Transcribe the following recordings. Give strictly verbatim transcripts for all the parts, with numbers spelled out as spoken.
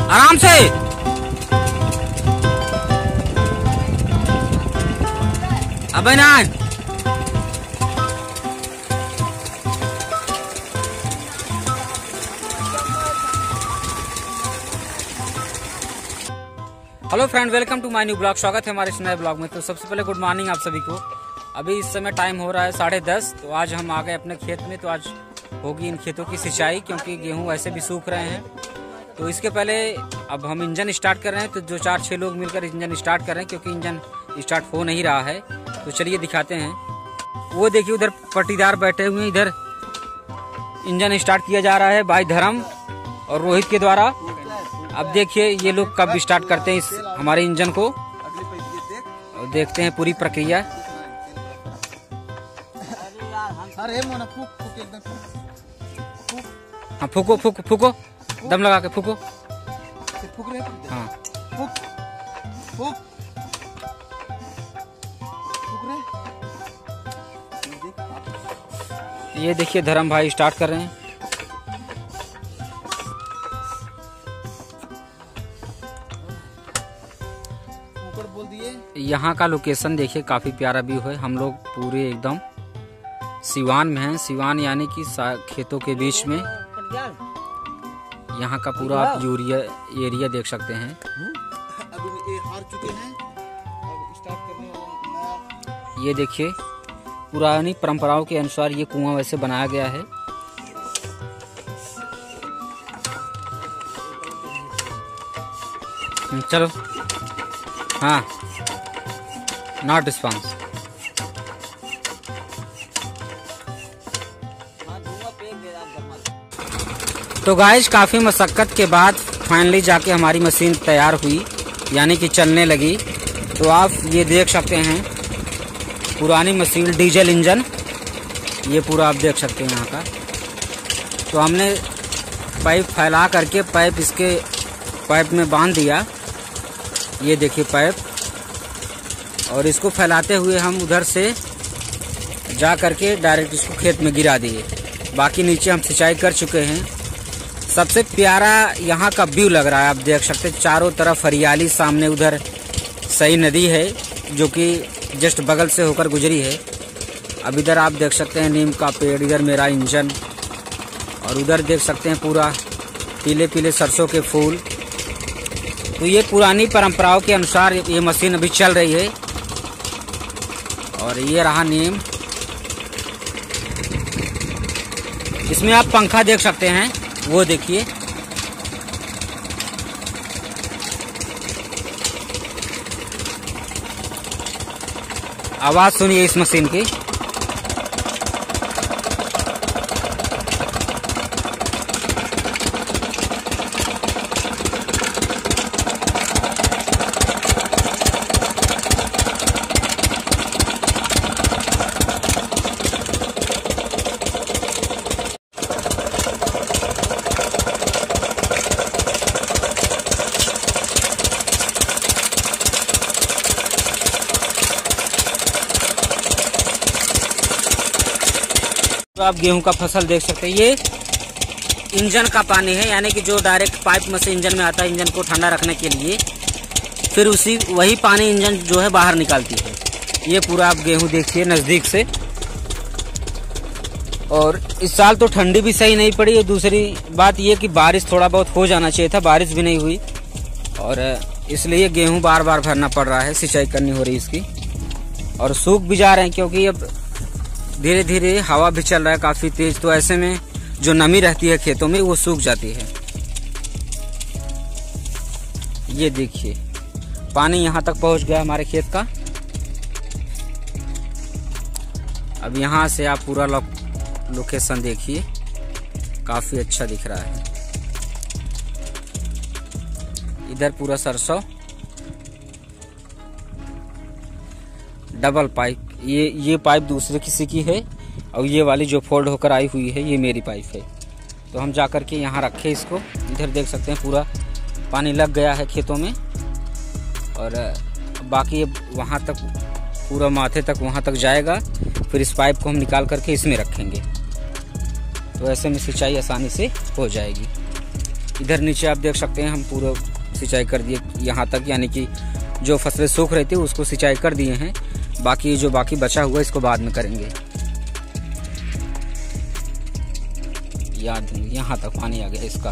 आराम से। अबे ना hello friend, welcome to my new blog. स्वागत है हमारे इस नए ब्लॉग में। तो सबसे पहले गुड मॉर्निंग आप सभी को। अभी इस समय टाइम हो रहा है साढ़े दस। तो आज हम आ गए अपने खेत में। तो आज होगी इन खेतों की सिंचाई, क्योंकि गेहूं ऐसे भी सूख रहे हैं। तो इसके पहले अब हम इंजन स्टार्ट कर रहे हैं। तो जो चार छह लोग मिलकर इंजन स्टार्ट कर रहे हैं, क्योंकि इंजन स्टार्ट हो नहीं रहा है। तो चलिए दिखाते हैं। वो देखिए उधर पट्टीदार बैठे हुए हैं। इधर इंजन स्टार्ट किया जा रहा है भाई धर्म और रोहित के द्वारा। अब देखिए ये लोग कब स्टार्ट करते हैं इस हमारे इंजन को, और देखते हैं पूरी प्रक्रिया। हाँ फूको फूको फूको, दम लगा के फूको। फूक रहे हाँ फूक फूक फूक रहे। ये देखिए धर्म भाई स्टार्ट कर रहे हैं। बोल दिए। यहाँ का लोकेशन देखिए, काफी प्यारा व्यू है। हम लोग पूरे एकदम सिवान में हैं। सिवान यानी कि खेतों के बीच में। यहाँ का पूरा आप यूरिया एरिया देख सकते हैं। अभी ये हार चुके हैं, अब स्टार्ट करने वाला। ये देखिए पुरानी परंपराओं के अनुसार ये कुआं वैसे बनाया गया है। चलो हाँ, नॉट रिस्पॉन्स। तो गाइस काफी मशक्कत के बाद फाइनली जाके हमारी मशीन तैयार हुई, यानी कि चलने लगी। तो आप ये देख सकते हैं पुरानी मशीन, डीजल इंजन, ये पूरा आप देख सकते हैं यहाँ का। तो हमने पाइप फैला करके पाइप इसके पाइप में बांध दिया। ये देखिए पाइप, और इसको फैलाते हुए हम उधर से जा करके डायरेक्ट इसको खेत में गिरा दिए। बाकी नीचे हम सिंचाई कर चुके हैं। सबसे प्यारा यहाँ का व्यू लग रहा है, आप देख सकते हैं चारों तरफ हरियाली। सामने उधर सई नदी है जो कि जस्ट बगल से होकर गुजरी है। अब इधर आप देख सकते हैं नीम का पेड़, इधर मेरा इंजन, और उधर देख सकते हैं पूरा पीले पीले सरसों के फूल। तो ये पुरानी परंपराओं के अनुसार ये मशीन अभी चल रही है। और ये रहा नीम, इसमें आप पंखा देख सकते हैं, वो देखिए। आवाज सुनिए इस मशीन की। तो आप गेहूं का फसल देख सकते हैं। ये इंजन का पानी है, यानी कि जो डायरेक्ट पाइप में से इंजन में आता है, इंजन को ठंडा रखने के लिए। फिर उसी वही पानी इंजन जो है बाहर निकालती है। ये पूरा आप गेहूं देखिए नजदीक से। और इस साल तो ठंडी भी सही नहीं पड़ी। और दूसरी बात ये कि बारिश थोड़ा बहुत हो जाना चाहिए था, बारिश भी नहीं हुई। और इसलिए गेहूं बार बार भरना पड़ रहा है, सिंचाई करनी हो रही है इसकी। और सूख भी जा रहे हैं, क्योंकि अब धीरे धीरे हवा भी चल रहा है काफी तेज। तो ऐसे में जो नमी रहती है खेतों में वो सूख जाती है। ये देखिए पानी यहाँ तक पहुँच गया हमारे खेत का। अब यहाँ से आप पूरा लो, लोकेशन देखिए, काफी अच्छा दिख रहा है। इधर पूरा सरसों, डबल पाइप। ये ये पाइप दूसरे किसी की है, और ये वाली जो फोल्ड होकर आई हुई है ये मेरी पाइप है। तो हम जा कर के यहाँ रखे इसको। इधर देख सकते हैं पूरा पानी लग गया है खेतों में। और बाकी वहाँ तक पूरा माथे तक वहाँ तक जाएगा। फिर इस पाइप को हम निकाल करके इसमें रखेंगे। तो ऐसे में सिंचाई आसानी से हो जाएगी। इधर नीचे आप देख सकते हैं हम पूरा सिंचाई कर दिए यहाँ तक, यानी कि जो फसलें सूख रही थी उसको सिंचाई कर दिए हैं। बाकी जो बाकी बचा हुआ इसको बाद में करेंगे। याद यहाँ तक पानी आ गया इसका।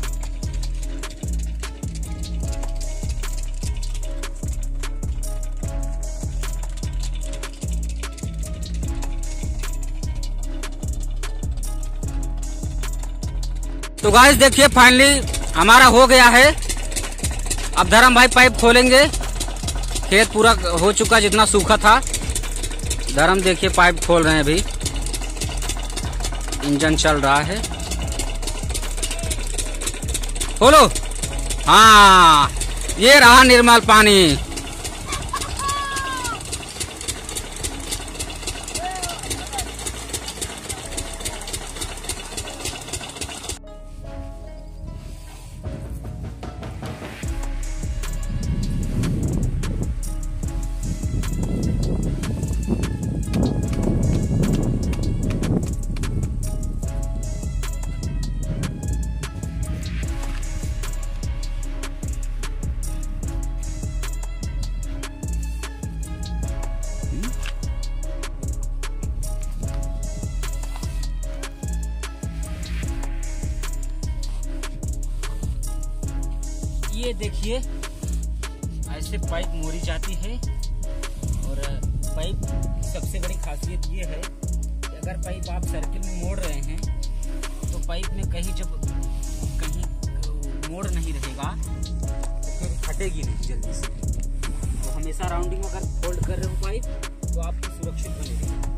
तो गाइस देखिए फाइनली हमारा हो गया है। अब धर्म भाई पाइप खोलेंगे। खेत पूरा हो चुका जितना सूखा था। धर्म देखिए पाइप खोल रहे हैं अभी। इंजन चल रहा है। खोलो। हाँ ये रहा निर्मल पानी। ये देखिए ऐसे पाइप मोड़ी जाती है। और पाइप की सबसे बड़ी खासियत ये है कि अगर पाइप आप सर्किल में मोड़ रहे हैं तो पाइप में कहीं जब कहीं मोड़ नहीं रहेगा तो फिर फटेगी नहीं जल्दी से। तो हमेशा राउंडिंग में अगर फोल्ड कर रहे हो पाइप तो आपकी सुरक्षित बनेगी।